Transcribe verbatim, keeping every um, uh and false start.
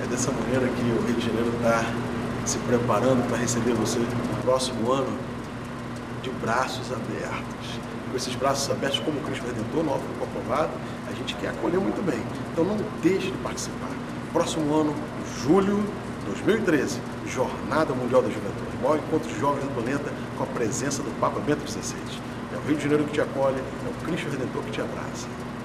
dessa maneira que o Rio de Janeiro está se preparando para receber você no próximo ano de braços abertos. Com esses braços abertos, como o Cristo Redentor, no Alto Comprovado, a gente quer acolher muito bem. Então não deixe de participar. Próximo ano, julho de dois mil e treze, Jornada Mundial da Juventude, o maior encontro de jovens do planeta com a presença do Papa Bento dezesseis. É o Rio de Janeiro que te acolhe, é o Cristo Redentor que te abraça.